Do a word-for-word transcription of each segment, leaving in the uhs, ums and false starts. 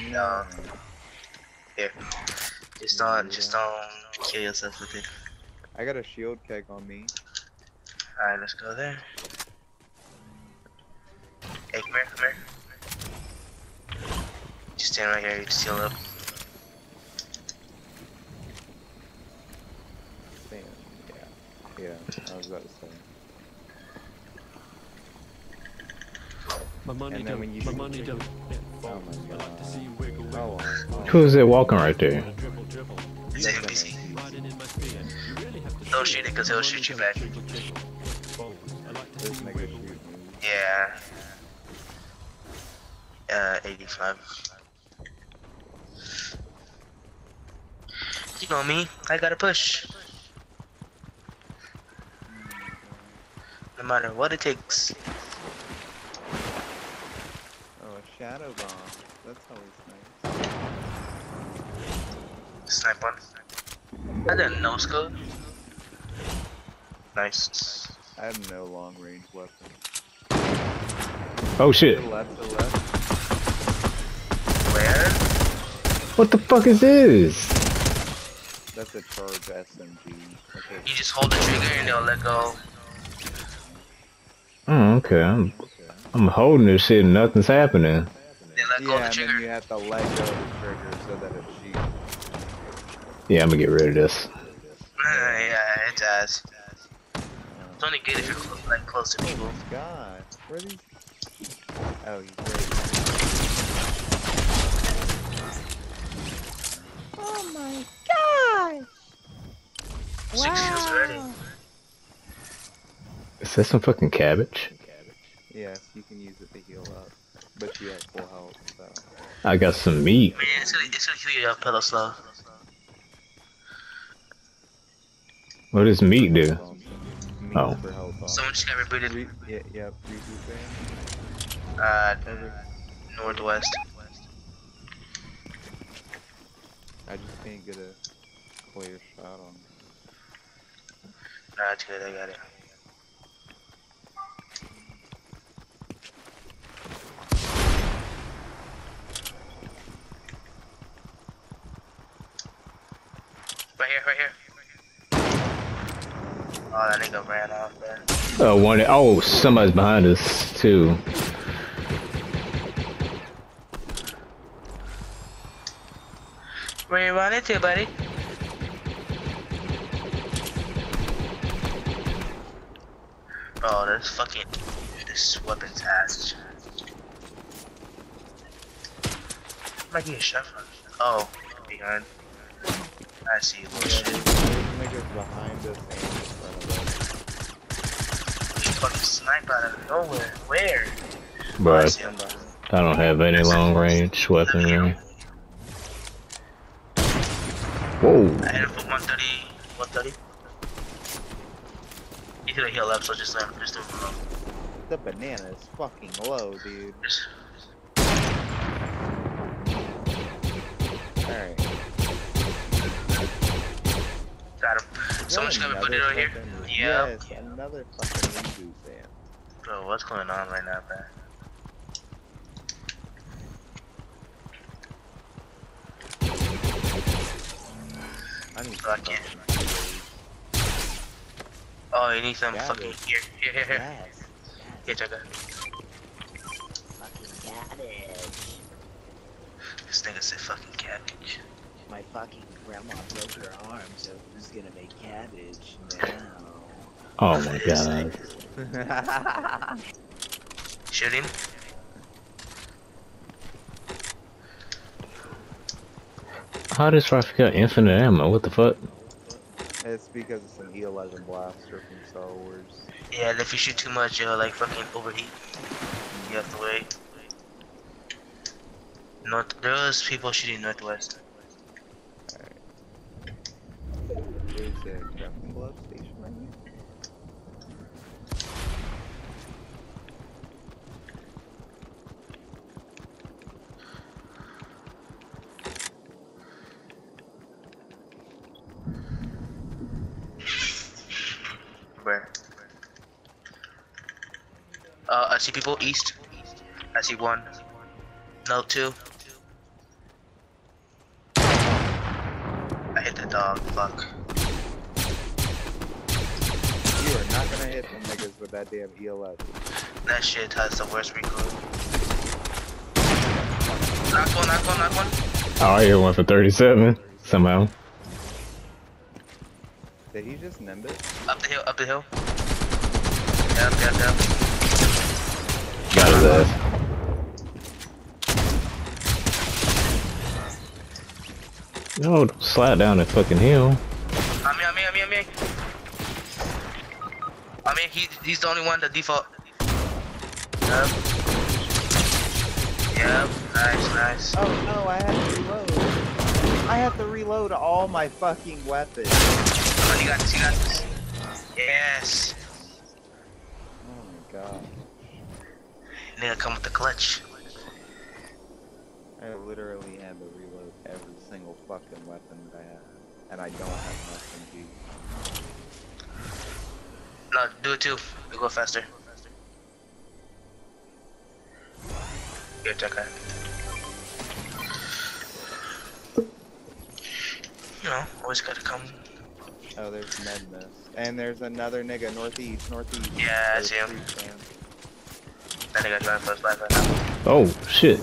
No. Here. Just don't, just don't kill yourself with it. I got a shield keg on me. Alright, let's go there. Hey, come here, come here. Just stand right here, you just heal up. Damn, yeah. Yeah, I was about to say. My money And then when you my money don't. Oh my god. Oh, oh. Who's it walking right there? It's an N P C. Don't shoot it, cause he'll shoot you back. This nigga shoot me. Yeah. Uh, eighty-five. You know me, I gotta push. No matter what it takes. Oh, a shadow bomb. That's always nice. Snipe one. I did a no scope. Nice. I have no long range weapon. Oh shit. To the left, to the left. Where? What the fuck is this? That's a charge S M G. Okay. You just hold the trigger and they'll let go. Oh, okay. I'm, I'm holding this shit and nothing's happening. They let go Yeah, of the and trigger. then you have to let go of the trigger so that it shoots. Yeah, I'm gonna get rid of this. Yeah, it does. It's only good if you're clo like close to people. God, where are these? Oh, he's right. Oh my god! Six kills already. Is that some fucking cabbage? Yes, you can use it to heal up, but you have full health, so. I got some meat. Man, it's gonna, it's gonna heal you up hella slow. What does meat do? Meat Oh. for health on. Someone just got rebooted. Re yeah, yeah, reboot fan. Uh, northwest. I just can't get a clear shot on. Nah, that's good, I got it. Right here, right here. Oh, that nigga ran off there. Oh, one. Oh, somebody's behind us too. Where you run into, buddy? Oh, this fucking this weapon's ass. Might get a shot from. Oh, behind. I see you. Yeah, there's, there's niggas behind us and in front of us. You fucking snipe out of nowhere. Where? I But see him. I don't have any long range weaponry. Whoa. I hit him for one thirty. one thirty. He's gonna heal up, so just let him just do it for him. The banana is fucking low, dude. Just- Alright. Got him. Someone's gonna put it over here. Yeah. Yes, another fucking reboot fan. Bro, what's going on right now, man? I need Fuck yeah. Oh, you need some Yeah, fucking dude. here, here, here, here. Yes. Here, check that. Fucking cabbage. This nigga said fucking cabbage. My fucking grandma broke her arm, so who's gonna make cabbage now? Oh my god. Shoot him. How does Rafi got infinite ammo? What the fuck? It's because it's an E eleven blaster from Star Wars. Yeah, and if you shoot too much, you'll like fucking overheat. You have to wait. North, there's people shooting northwest. There's a crafting glove station right here. Where? Uh, I see people east. I see one. No, two. dog. Fuck. You are not gonna hit them niggas with that damn E eleven. That shit has the worst recoil. Knock one, knock one, knock one. Oh, I hit one for thirty-seven somehow. Did he just nimb it? Up the hill, up the hill. Yep, yep, yep. Got his ass. No, don't slide down that fucking hill. On me, on me, on me, on me. I mean, he, he's the only one, the default. Yep. Yep, nice, nice. Oh no, I have to reload. I have to reload all my fucking weapons. Come on, you got this, you got this. Yes. Oh my god. Nigga, come with the clutch. I literally had to reload every single fucking weapon that I have. And I don't have an S M G. No, do it too. It'll go faster. Here, check that. You know, always gotta come. Oh, there's med mist. And there's another nigga northeast, northeast. Yeah, I see him. That nigga driving first life right now. Oh, shit.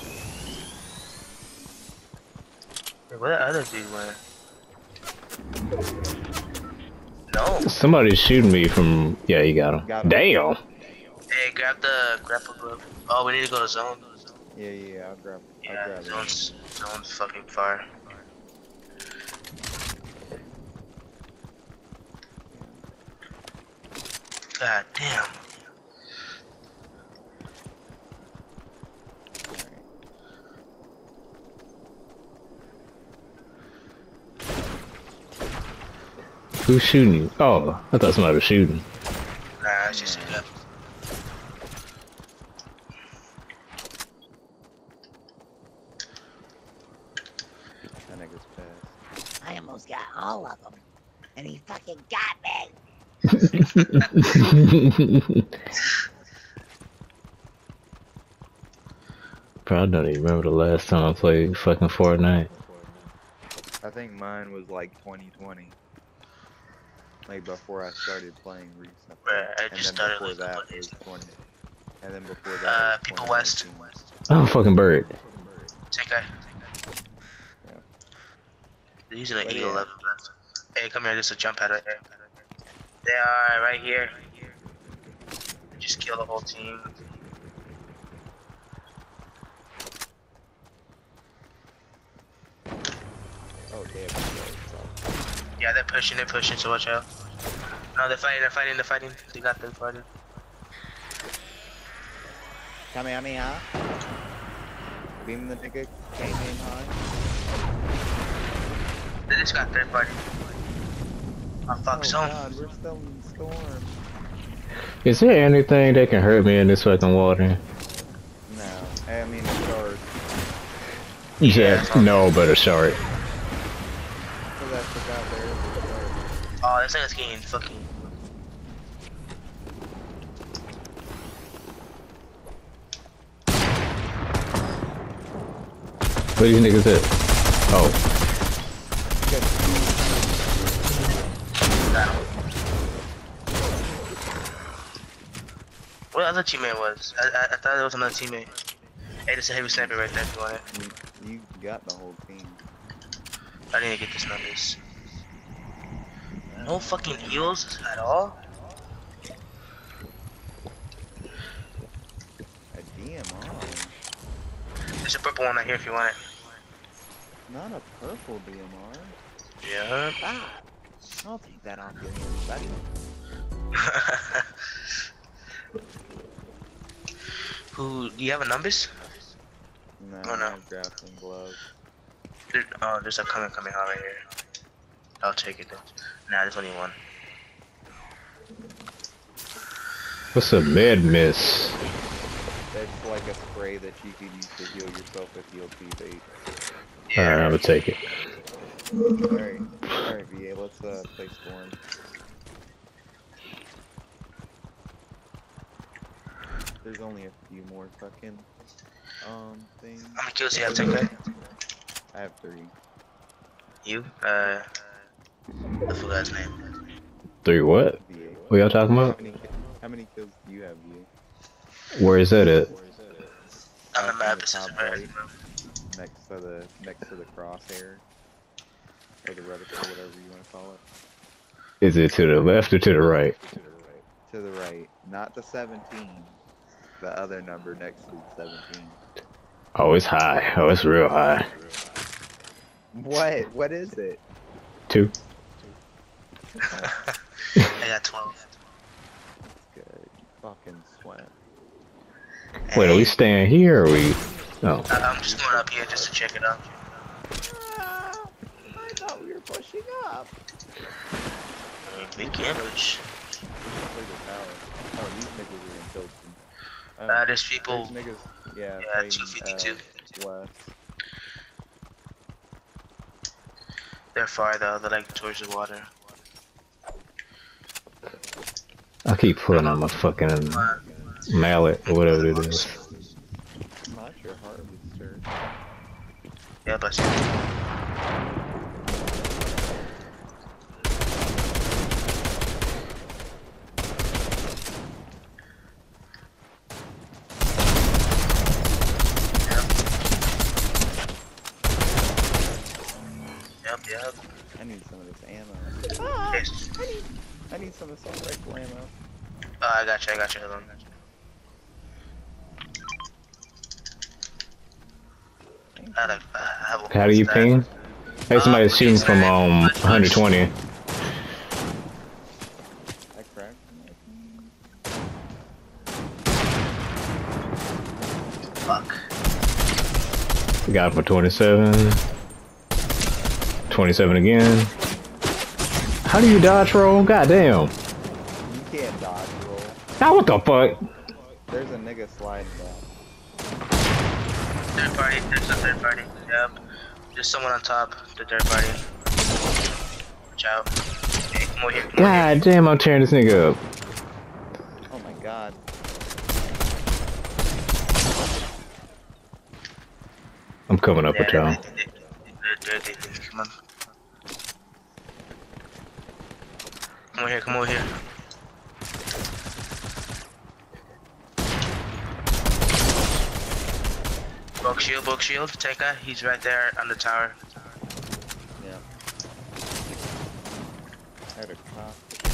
Wait, where the other dude went? No. Somebody's shooting me from... Yeah, you got him. Got him. Damn. Hey, grab the grapple glove. Oh, we need to go to zone. Yeah, yeah, yeah, I'll grab, I'll Yeah, grab zone's, zone's fucking far. God damn. Who's shooting you? Oh, I thought somebody was shooting. Nah, it's just up. That nigga's pissed. I almost got all of them, and he fucking got me. Probably don't even remember the last time I played fucking Fortnite. I think mine was like twenty twenty. Like before I started playing recently. Bruh, I and just then started before like a that couple was days. twenty. And then before that Uh, was people west. twenty nineteen. Oh, fucking bird. Take guy. Yeah. They're using an But E yeah. eleven. Hey, come here, there's a jump pad right there. They are right here. Just kill the whole team. Oh damn. Yeah, they're pushing, they're pushing, so watch out. No, they're fighting, they're fighting, they're fighting. They got them fighting. Kamehameha. Beam the nigga came in high. They just got third party. Oh fuck, Oh zone. god, we're still in storm. Is there anything that can hurt me in this fucking water? No. I mean a shark. Yeah, no, but a shark. Cause I forgot there is a shark. Oh, this thing is getting fucking. What these niggas at? Oh. What other teammate was? I, I, I thought there was another teammate. Hey, there's a heavy sniper right there if you want it. You, you got the whole team. I need to get this numbers. No fucking heals at all? A D M R. There's a purple one right here if you want it. Not a purple D M R. Yeah. Ah, I'll take that off your hands, buddy. Who, do you have a numbers? No, Oh, no. I have grappling gloves. There, oh, there's a coming coming out right here. I'll take it then. Nah, there's only one. What's a med miss? That's like a spray that you can use to heal yourself if you'll P V. Alright, I'm gonna take it. Alright, alright V A, let's uh, play Storm. There's only a few more fucking, um, things. How many kills do you have, take that? I have three. You? Uh, I forgot his name. Three what? V eight. What y'all talking How about? many, how many kills do you have, V eight? Where is that at? On the Up in map, the it says top right. right, next to the next to the crosshair, or the reticle, whatever you want to call it. Is it to the left or to the right? To the right, not the seventeen. The other number next to the seventeen. Oh, it's high. Oh, it's real high. What? What is it? Two. I got twelve. Good. Fucking sweat. Wait, are we staying here or we? Oh. I- I'm just going up here just to check it out. Ah, I thought we were pushing up. Big ambush. Play the tower. Oh, these niggas are in Tilton. Oh, Uh, there's people. there's niggas. Yeah, Yeah, playing, two fifty-two. Uh, west. They're far though. They're like towards the water. I keep pulling on my fucking mallet or whatever it is. Not your harvester. Yeah, but yep, yep. I need some of this ammo. Yes. I need, I need some assault rifle ammo. Oh, I got you. I got you. Hold on. I have, I have a How do you stack. ping? Hey, somebody's shooting from um one twenty. I cracked. Fuck. Got him for twenty-seven. twenty-seven again. How do you dodge roll? Goddamn. You can't dodge roll. Now what the fuck? There's a nigga sliding down. Third party. There's a third party. Yep. There's someone on top. The third party. Watch out. Hey, come over here. Come over here. God damn, I'm tearing this nigga up. Oh my god. I'm coming up with y'all. Yeah, they- they- they- they- they- they- Come on. Come over here. Come over here. Broke shield. Broke shield. Take guy. He's right there on the tower. Yeah. I had a cop.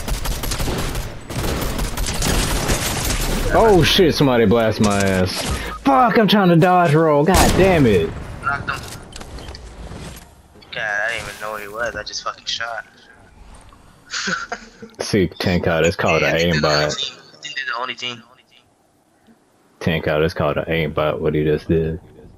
Oh shit, somebody blast my ass. Fuck, I'm trying to dodge roll. God damn it. Knocked him. God, I didn't even know where he was. I just fucking shot. See, tank out, it's called an I think they're the only aimbot. team. I think they're the only team. Tank out, it's called an aimbot, what he just did.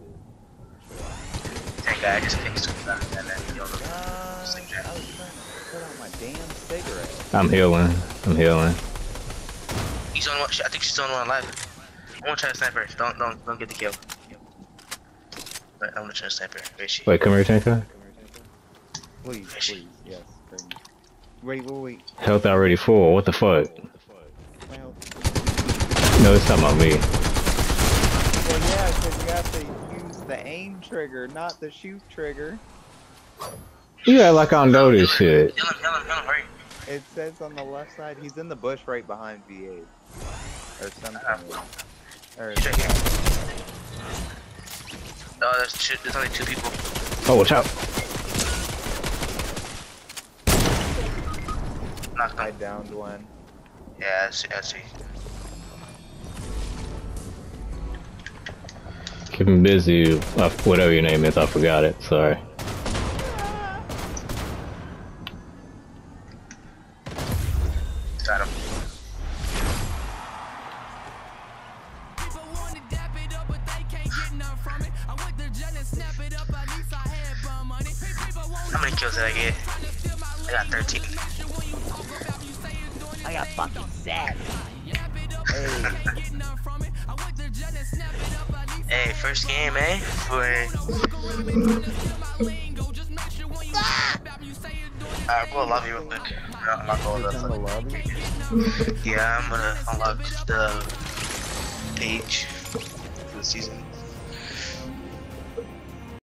That guy just fixed it. And then he don't know. God, I was trying to put out my damn cigarette. I'm healing. I'm healing. He's on one. I think she's on one alive. I'm gonna try to sniper. Don't, don't, don't get the kill. Right, I'm gonna try to sniper. Where is she? Wait, come here, tank out. Please, please, yes. Bring me. Wait, wait, wait. Health already full, what the fuck? Well, No, it's talking about me. well yeah, because you have to use the aim trigger, not the shoot trigger. You act like I don't know this shit. Kill him, kill him, kill him, hurry. It says on the left side, he's in the bush right behind V eight. Or something. Or He's right here. Oh, there's, two, there's only two people. Oh, watch out. Knocked I him. downed one. Yeah, I see, I see. Keep him busy, uh, whatever your name is, I forgot it, sorry. Got him. How many kills did I get? I got thirteen. I got fucking sad. Hey, first game, eh? For... Alright, we'll lobby real quick. I'm not going It's in the to lobby? Yeah, I'm gonna unlock the page for the season.